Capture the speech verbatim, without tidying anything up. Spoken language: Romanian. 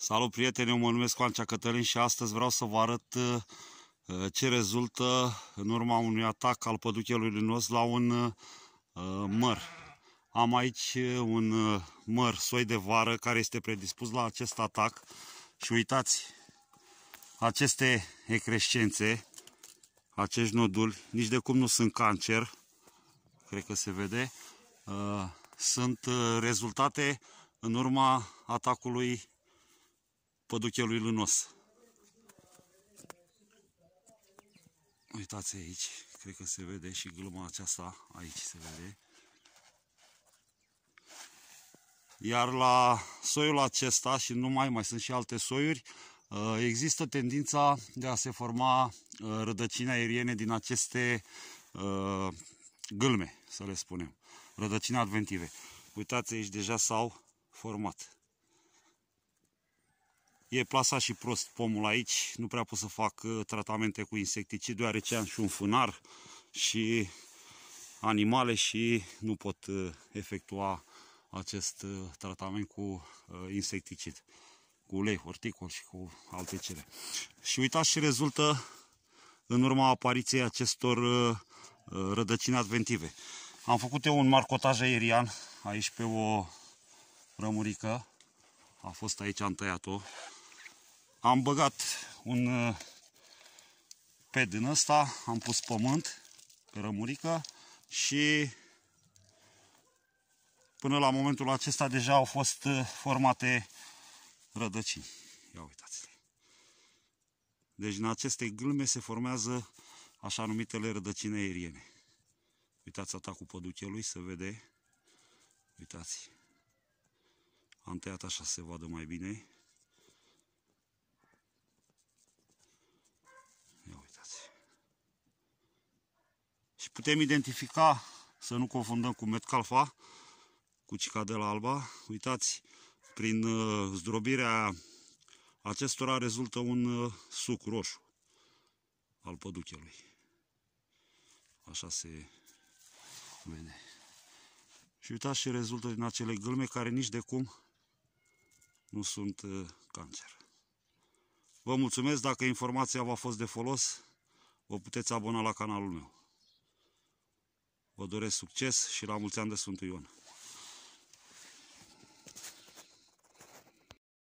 Salut prieteni, eu mă numesc Coancea Cătălin și astăzi vreau să vă arăt ce rezultă în urma unui atac al păduchelui linos la un măr. Am aici un măr soi de vară care este predispus la acest atac și uitați, aceste ecrescențe, acești noduli, nici de cum nu sunt cancer, cred că se vede, sunt rezultate în urma atacului păduchelui linos. Uitați aici, cred că se vede și gluma aceasta, aici se vede. Iar la soiul acesta și nu mai, mai sunt și alte soiuri, există tendința de a se forma rădăcini aeriene din aceste gâlme, să le spunem, rădăcini adventive. Uitați aici, deja s-au format. E plasat și prost pomul aici, nu prea pot să fac tratamente cu insecticid, deoarece am și un fânar și animale și nu pot efectua acest tratament cu insecticid, cu ulei horticol și cu alte cele. Și uitați ce rezultă în urma apariției acestor rădăcini adventive. Am făcut eu un marcotaj aerian aici pe o rămurică, a fost aici, am tăiat-o. Am băgat un ped din ăsta, am pus pământ pe rămurică și până la momentul acesta deja au fost formate rădăcini. Ia uitați-le. Deci în aceste gâlme se formează așa numitele rădăcini aeriene. Uitați atacul păduchelui, se vede. Uitați. Am tăiat așa să se vadă mai bine. Ia uitați. Și putem identifica, să nu confundăm cu metcalfa, cu cicadela alba. Uitați, prin zdrobirea acestora rezultă un suc roșu al păduchelui. Așa se vede. Și uitați ce rezultă din acele gâlme care nici de cum nu sunt cancer. Vă mulțumesc, dacă informația v-a fost de folos, vă puteți abona la canalul meu. Vă doresc succes și la mulți ani de Sfântul Ion.